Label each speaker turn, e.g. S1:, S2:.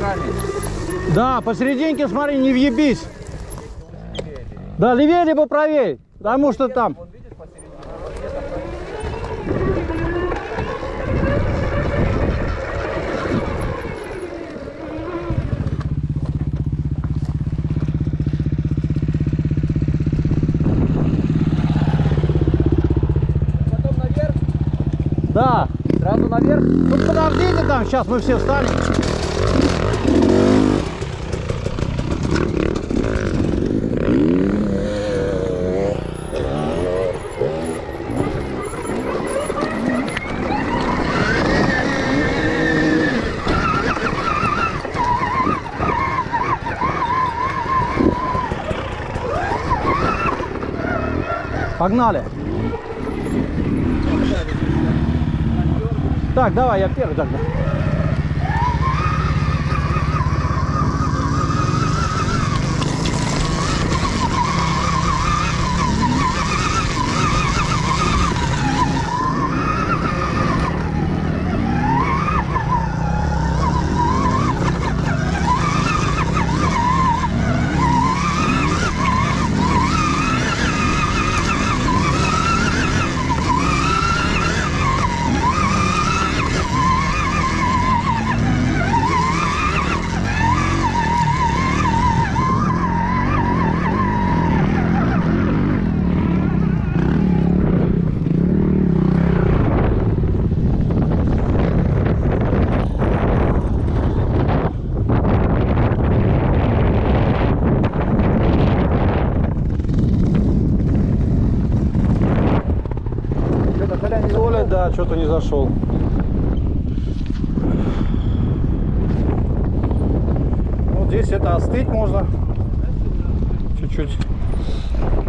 S1: центральный.
S2: Да, посерединке смотри, не въебись. Да, левее либо правее, потому что там.
S1: Потом наверх?
S2: Да.
S1: Сразу наверх?
S2: Ну подождите там, сейчас мы все встанем. Погнали. Так, давай, я первый тогда. Да, что-то не зашел. Вот здесь это остыть можно чуть-чуть.